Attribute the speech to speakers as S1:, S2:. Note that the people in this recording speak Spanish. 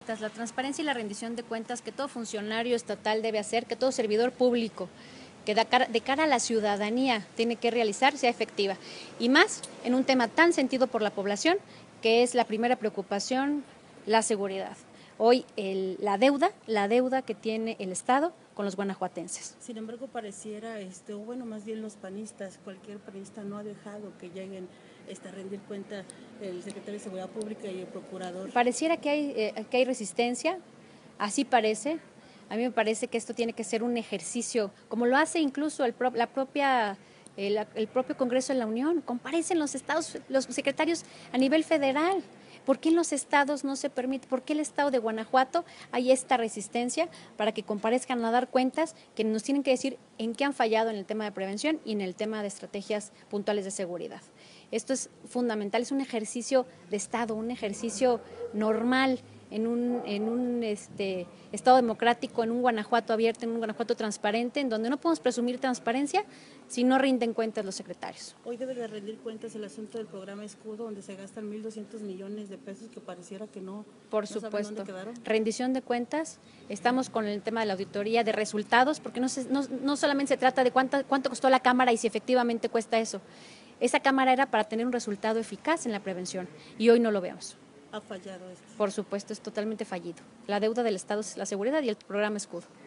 S1: La transparencia y la rendición de cuentas que todo funcionario estatal debe hacer, que todo servidor público que de cara a la ciudadanía tiene que realizar sea efectiva. Y más en un tema tan sentido por la población, que es la primera preocupación, la seguridad. Hoy la deuda que tiene el Estado con los guanajuatenses.
S2: Sin embargo, pareciera, o bueno, más bien los panistas, cualquier panista no ha dejado que lleguen a rendir cuenta el secretario de Seguridad Pública y el procurador.
S1: Pareciera que hay resistencia, así parece. A mí me parece que esto tiene que ser un ejercicio, como lo hace incluso el propio Congreso de la Unión. Comparecen los estados, los secretarios a nivel federal. ¿Por qué en los estados no se permite? ¿Por qué el estado de Guanajuato hay esta resistencia para que comparezcan a dar cuentas que nos tienen que decir en qué han fallado en el tema de prevención y en el tema de estrategias puntuales de seguridad? Esto es fundamental, es un ejercicio de Estado, un ejercicio normal en un Estado democrático, en un Guanajuato abierto, en un Guanajuato transparente, en donde no podemos presumir transparencia si no rinden cuentas los secretarios.
S2: Hoy debe de rendir cuentas el asunto del programa Escudo, donde se gastan 1.200 millones de pesos que pareciera que no.
S1: Por supuesto, rendición de cuentas, estamos con el tema de la auditoría de resultados, porque no solamente se trata de cuánto costó la cámara y si efectivamente cuesta eso. Esa cámara era para tener un resultado eficaz en la prevención y hoy no lo vemos.
S2: ¿Ha fallado esto?
S1: Por supuesto, es totalmente fallido. La deuda del Estado es la seguridad y el programa Escudo.